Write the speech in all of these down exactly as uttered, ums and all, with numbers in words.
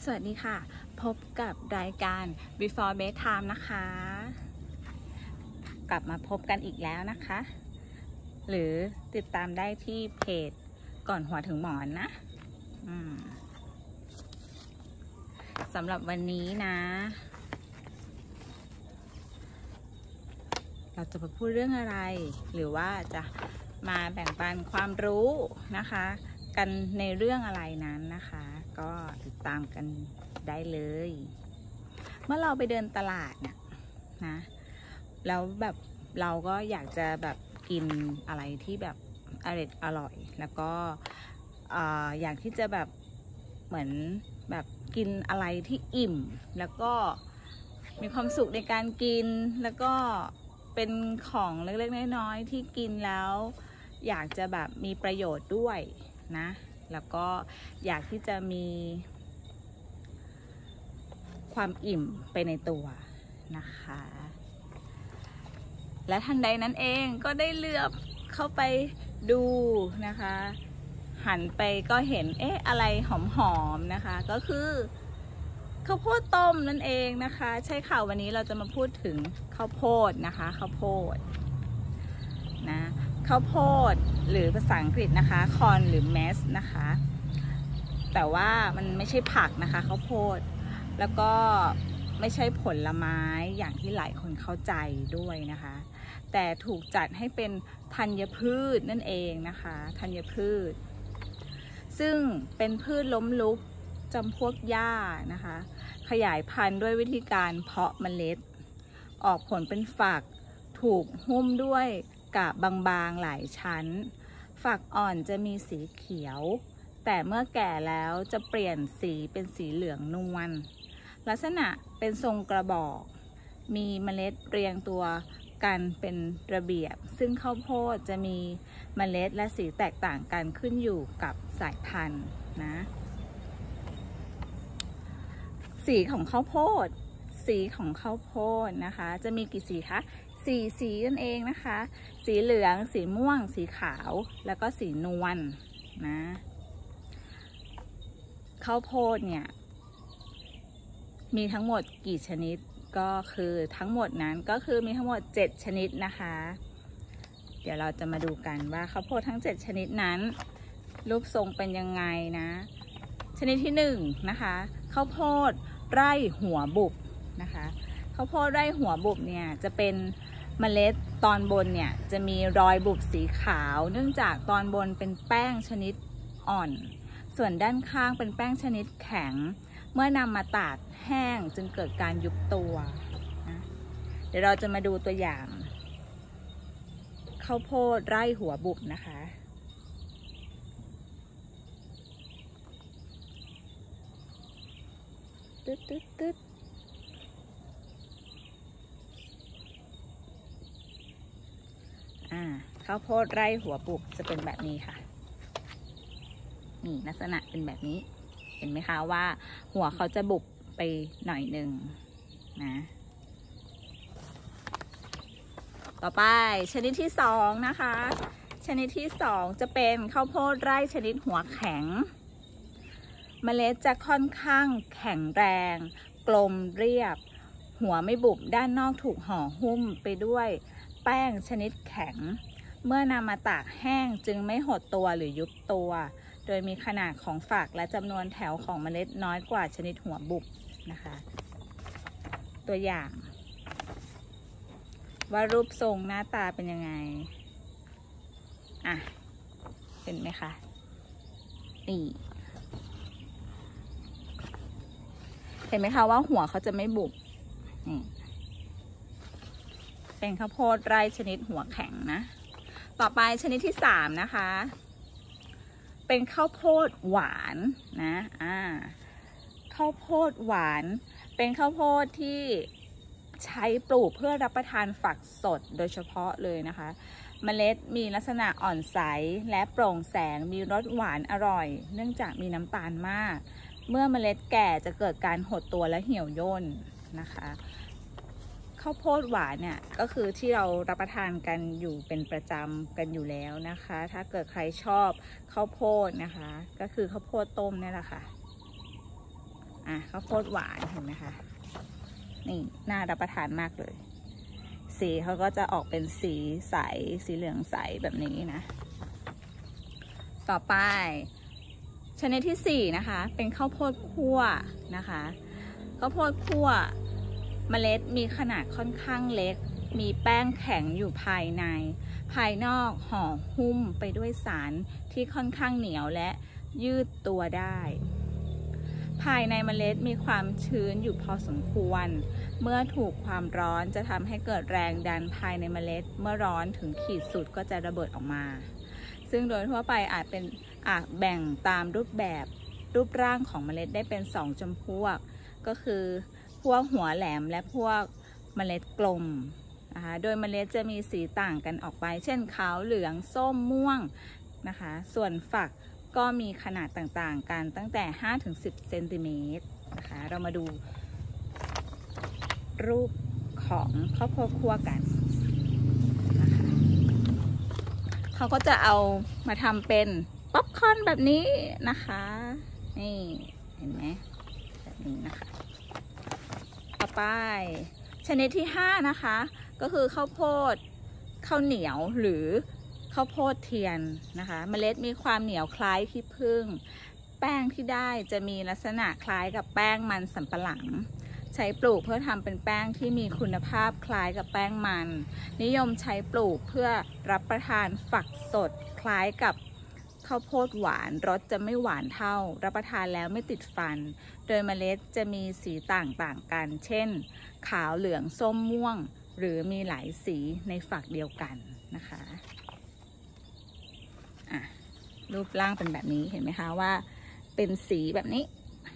สวัสดีค่ะพบกับรายการ Before Bedtime นะคะกลับมาพบกันอีกแล้วนะคะหรือติดตามได้ที่เพจก่อนหัวถึงหมอนนะสำหรับวันนี้นะเราจะมาพูดเรื่องอะไรหรือว่าจะมาแบ่งปันความรู้นะคะกันในเรื่องอะไรนั้นนะคะก็ติดตามกันได้เลยเมื่อเราไปเดินตลาดเนี่ยนะแล้วแบบเราก็อยากจะแบบกินอะไรที่แบบอร่อยอร่อยแล้วก็อยากที่จะแบบเหมือนแบบกินอะไรที่อิ่มแล้วก็มีความสุขในการกินแล้วก็เป็นของเล็กๆน้อยๆที่กินแล้วอยากจะแบบมีประโยชน์ด้วยนะแล้วก็อยากที่จะมีความอิ่มไปในตัวนะคะและทันใดนั้นเองก็ได้เลือกเข้าไปดูนะคะหันไปก็เห็นเอ๊ะอะไรหอมๆนะคะก็คือข้าวโพดต้มนั่นเองนะคะใช่ค่ะวันนี้เราจะมาพูดถึงข้าวโพดนะคะข้าวโพดนะข้าวโพดหรือภาษาอังกฤษนะคะคอร์นหรือแมสนะคะแต่ว่ามันไม่ใช่ผักนะคะข้าวโพดแล้วก็ไม่ใช่ผลไม้อย่างที่หลายคนเข้าใจด้วยนะคะแต่ถูกจัดให้เป็นธัญพืชนั่นเองนะคะธัญพืชซึ่งเป็นพืชล้มลุกจำพวกหญ้านะคะขยายพันธุ์ด้วยวิธีการเพาะเมล็ดออกผลเป็นฝักถูกหุ้มด้วยกาบบางๆหลายชั้นฝักอ่อนจะมีสีเขียวแต่เมื่อแก่แล้วจะเปลี่ยนสีเป็นสีเหลืองนวลลักษณะเป็นทรงกระบอกมีเมล็ดเรียงตัวกันเป็นระเบียบซึ่งข้าวโพดจะมีเมล็ดและสีแตกต่างกันขึ้นอยู่กับสายพันธุ์นะสีของข้าวโพดสีของข้าวโพดนะคะจะมีกี่สีคะสีสีนั่นเองนะคะสีเหลืองสีม่วงสีขาวแล้วก็สีนวลนะข้าวโพดเนี่ยมีทั้งหมดกี่ชนิดก็คือทั้งหมดนั้นก็คือมีทั้งหมดเจ็ดชนิดนะคะเดี๋ยวเราจะมาดูกันว่าข้าวโพดทั้งเจ็ดชนิดนั้นรูปทรงเป็นยังไงนะชนิดที่หนึ่งนะคะข้าวโพดไร่หัวบุบนะคะข้าวโพดไร่หัวบุบเนี่ยจะเป็นเมล็ดตอนบนเนี่ยจะมีรอยบุบสีขาวเนื่องจากตอนบนเป็นแป้งชนิดอ่อนส่วนด้านข้างเป็นแป้งชนิดแข็งเมื่อนำมาตากแห้งจึงเกิดการยุบตัวนะเดี๋ยวเราจะมาดูตัวอย่างข้าวโพดไร่หัวบุบนะคะตึ๊ดตึ๊ดตึ๊ดอ่าข้าวโพดไร่หัวบุบจะเป็นแบบนี้ค่ะนี่ลักษณะเป็นแบบนี้เห็นไหมคะว่าหัวเขาจะบุบไปหน่อยหนึ่งนะต่อไปชนิดที่สองนะคะชนิดที่สองจะเป็นข้าวโพดไร่ชนิดหัวแข็งเมล็ดจะค่อนข้างแข็งแรงกลมเรียบหัวไม่บุบด้านนอกถูกห่อหุ้มไปด้วยแป้งชนิดแข็งเมื่อนำมาตากแห้งจึงไม่หดตัวหรือยุบตัวโดยมีขนาดของฝักและจำนวนแถวของเมล็ดน้อยกว่าชนิดหัวบุบนะคะตัวอย่างว่ารูปทรงหน้าตาเป็นยังไงอ่ะเห็นไหมคะนี่เห็นไหมคะว่าหัวเขาจะไม่บุบนี่เป็นข้าวโพดไร่ชนิดหัวแข็งนะต่อไปชนิดที่สามนะคะเป็นข้าวโพดหวานนะอ่าข้าวโพดหวานเป็นข้าวโพดที่ใช้ปลูกเพื่อรับประทานฝักสดโดยเฉพาะเลยนะคะเมล็ดมีลักษณะอ่อนใสและโปร่งแสงมีรสหวานอร่อยเนื่องจากมีน้ำตาลมากเมื่อเมล็ดแก่จะเกิดการหดตัวและเหี่ยวย่นนะคะข้าวโพดหวานเนี่ยก็คือที่เรารับประทานกันอยู่เป็นประจำกันอยู่แล้วนะคะถ้าเกิดใครชอบข้าวโพดนะคะก็คือข้าวโพดต้มนี่แหละค่ะอ่ะข้าวโพดหวานเห็นไหมคะนี่น่ารับประทานมากเลยสีเขาก็จะออกเป็นสีใสสีเหลืองใสแบบนี้นะต่อไปชนิดที่สี่นะคะเป็นข้าวโพดคั่วนะคะข้าวโพดคั่วเมล็ดมีขนาดค่อนข้างเล็กมีแป้งแข็งอยู่ภายในภายนอกห่อหุ้มไปด้วยสารที่ค่อนข้างเหนียวและยืดตัวได้ภายในเมล็ดมีความชื้นอยู่พอสมควรเมื่อถูกความร้อนจะทำให้เกิดแรงดันภายในเมล็ดเมื่อร้อนถึงขีดสุดก็จะระเบิดออกมาซึ่งโดยทั่วไปอาจเป็นอาจแบ่งตามรูปแบบรูปร่างของเมล็ดได้เป็นสองจำพวกก็คือพวกหัวแหลมและพวกเมล็ดกลมนะคะโดยเมล็ดจะมีสีต่างกันออกไปเช่นขาวเหลืองส้มม่วงนะคะส่วนฝักก็มีขนาดต่างๆกันตั้งแต่ ห้าถึงสิบ เซนติเมตรนะคะเรามาดูรูปของข้าวโพดคั่วกันนะคะเขาก็จะเอามาทำเป็นป๊อปคอร์นแบบนี้นะคะนี่เห็นไหมแบบนี้นะคะต่อไปชนิดที่ห้านะคะก็คือข้าวโพดข้าวเหนียวหรือข้าวโพดเทียนนะคะเมล็ดมีความเหนียวคล้ายขี้ผึ้งแป้งที่ได้จะมีลักษณะคล้ายกับแป้งมันสำปะหลังใช้ปลูกเพื่อทำเป็นแป้งที่มีคุณภาพคล้ายกับแป้งมันนิยมใช้ปลูกเพื่อรับประทานฝักสดคล้ายกับข้าวโพดหวานรสจะไม่หวานเท่ารับประทานแล้วไม่ติดฟันโดยเมล็ดจะมีสีต่างๆกันเช่นขาวเหลืองส้มม่วงหรือมีหลายสีในฝักเดียวกันนะคะอ่ะรูปร่างเป็นแบบนี้เห็นไหมคะว่าเป็นสีแบบนี้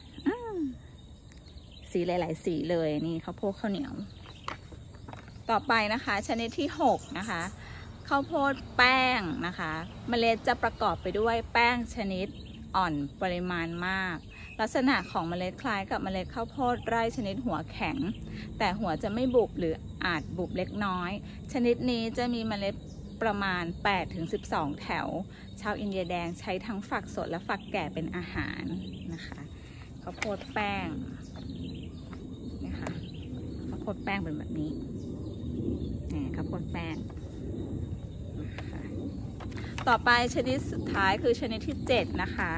สีหลายๆสีเลยนี่ข้าวโพดข้าวเหนียวต่อไปนะคะชนิดที่หกนะคะข้าวโพดแป้งนะคะเมล็ดจะประกอบไปด้วยแป้งชนิดอ่อนปริมาณมากลักษณะของเมล็ดคล้ายกับเมล็ดข้าวโพดไร่ชนิดหัวแข็งแต่หัวจะไม่บุบหรืออาจบุบเล็กน้อยชนิดนี้จะมีเมล็ดประมาณ แปดถึงสิบสอง แถวชาวอินเดียแดงใช้ทั้งฝักสดและฝักแก่เป็นอาหารนะคะข้าวโพดแป้งนะคะข้าวโพดแป้งเป็นแบบนี้นี่ข้าวโพดแป้งนะคะต่อไปชนิดสุดท้ายคือชนิดที่เจ็ดนะคะ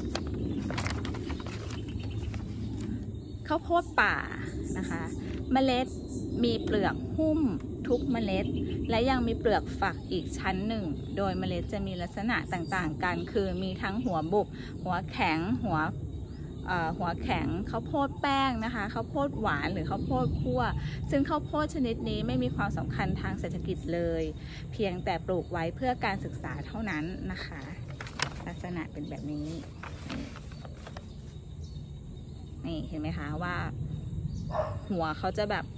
ข้าวโพดป่านะคะเมล็ดมีเปลือกหุ้มทุกเมล็ดและยังมีเปลือกฝักอีกชั้นหนึ่งโดยเมล็ดจะมีลักษณะต่างๆกันคือมีทั้งหัวบุบหัวแข็งหัวหัวแข็งข้าวโพดแป้งนะคะข้าวโพดหวานหรือข้าวโพดคั่วซึ่งข้าวโพดชนิดนี้ไม่มีความสำคัญทางเศรษฐกิจเลยเพียงแต่ปลูกไว้เพื่อการศึกษาเท่านั้นนะคะลักษณะเป็นแบบนี้นี่เห็นไหมคะว่าหัวเขาจะแบบ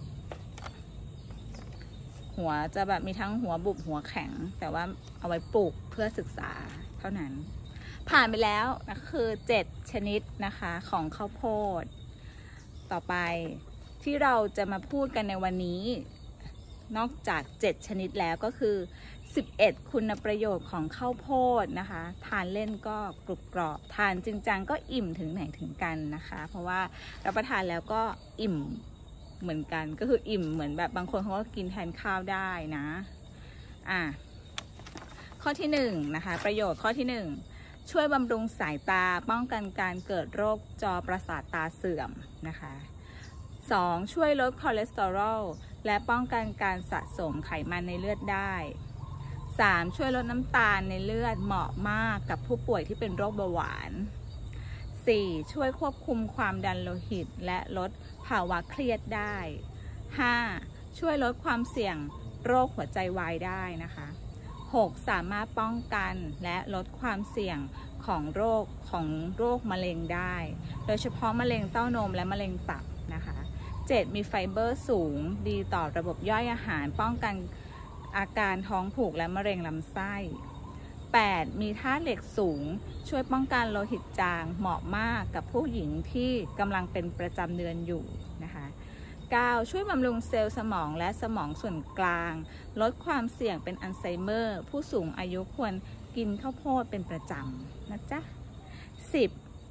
หัวจะแบบมีทั้งหัวบุบหัวแข็งแต่ว่าเอาไว้ปลูกเพื่อศึกษาเท่านั้นผ่านไปแล้วนะคือเจ็ดชนิดนะคะของข้าวโพดต่อไปที่เราจะมาพูดกันในวันนี้นอกจากเจ็ดชนิดแล้วก็คือสิบเอ็ดคุณประโยชน์ของข้าวโพดนะคะทานเล่นก็กรุบกรอบทานจริงจังก็อิ่มถึงไหนถึงกันนะคะเพราะว่ารับประทานแล้วก็อิ่มเหมือนกันก็คืออิ่มเหมือนแบบบางคนเขาก็กินแทนข้าวได้นะอ่ะข้อที่หนึ่งนะคะประโยชน์ข้อที่หนึ่งช่วยบำรุงสายตาป้องกันการเกิดโรคจอประสาทตาเสื่อมนะคะสองช่วยลดคอเลสเตอรอลและป้องกันการสะสมไขมันในเลือดได้สามช่วยลดน้ำตาลในเลือดเหมาะมากกับผู้ป่วยที่เป็นโรคเบาหวานสี่ช่วยควบคุมความดันโลหิตและลดภาวะเครียดได้ห้าช่วยลดความเสี่ยงโรคหัวใจวายได้นะคะหกสามารถป้องกันและลดความเสี่ยงของโรคของโรคมะเร็งได้โดยเฉพาะมะเร็งเต้านมและมะเร็งตับนะคะเจ็ดมีไฟเบอร์สูงดีต่อระบบย่อยอาหารป้องกันอาการท้องผูกและมะเร็งลำไส้แปดมีธาตุเหล็กสูงช่วยป้องกันโลหิตจางเหมาะมากกับผู้หญิงที่กำลังเป็นประจำเดือนอยู่นะคะเก้าช่วยบำรุงเซลล์สมองและสมองส่วนกลางลดความเสี่ยงเป็นอัลไซเมอร์ผู้สูงอายุควรกินข้าวโพดเป็นประจำนะจ๊ะสิบ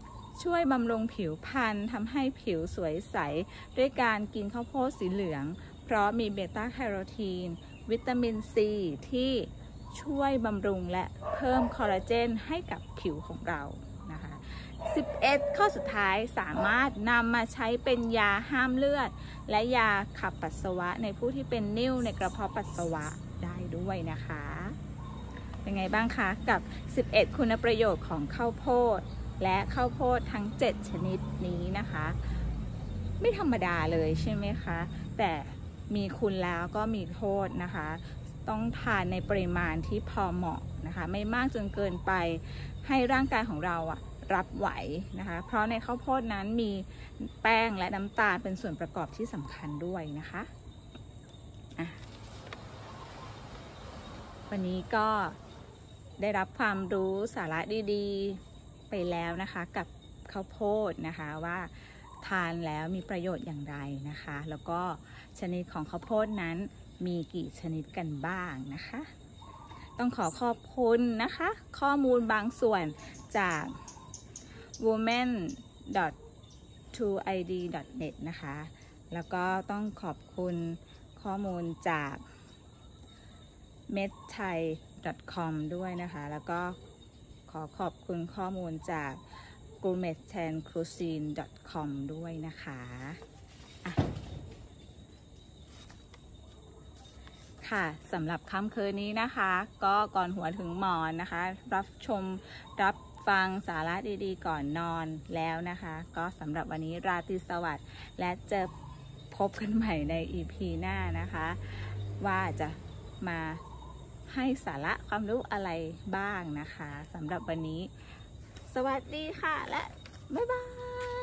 ช่วยบำรุงผิวพรรณทำให้ผิวสวยใสด้วยการกินข้าวโพดสีเหลืองเพราะมีเบต้าแคโรทีนวิตามินซีที่ช่วยบำรุงและเพิ่มคอลลาเจนให้กับผิวของเรานะคะสิบเอ็ดข้อสุดท้ายสามารถนำมาใช้เป็นยาห้ามเลือดและยาขับปัสสาวะในผู้ที่เป็นนิ่วในกระเพาะปัสสาวะได้ด้วยนะคะเป็นไงบ้างคะกับสิบเอ็ดคุณประโยชน์ของข้าวโพดและข้าวโพดทั้งเจ็ดชนิดนี้นะคะไม่ธรรมดาเลยใช่ไหมคะแต่มีคุณแล้วก็มีโทษนะคะต้องทานในปริมาณที่พอเหมาะนะคะไม่มากจนเกินไปให้ร่างกายของเราอะรับไหวนะคะเพราะในข้าวโพดนั้นมีแป้งและน้ำตาลเป็นส่วนประกอบที่สำคัญด้วยนะคะอ่ะวันนี้ก็ได้รับความรู้สาระดีๆไปแล้วนะคะกับข้าวโพดนะคะว่าทานแล้วมีประโยชน์อย่างไรนะคะแล้วก็ชนิดของข้าวโพดนั้นมีกี่ชนิดกันบ้างนะคะต้องขอขอบคุณนะคะข้อมูลบางส่วนจาก วูแมน ดอท ทูไอดี ดอท เน็ต นะคะแล้วก็ต้องขอบคุณข้อมูลจาก เมดไทย ดอท คอม ด้วยนะคะแล้วก็ขอขอบคุณข้อมูลจาก กูเมทแอนด์คูซีน ดอท คอม ด้วยนะคะค่ะสำหรับค่ำคืนนี้นะคะก็ก่อนหัวถึงหมอนนะคะรับชมรับฟังสาระดีๆก่อนนอนแล้วนะคะก็สำหรับวันนี้ราตรีสวัสดิ์และเจอพบกันใหม่ใน อี พี หน้านะคะว่าจะมาให้สาระความรู้อะไรบ้างนะคะสำหรับวันนี้สวัสดีค่ะและบ๊ายบาย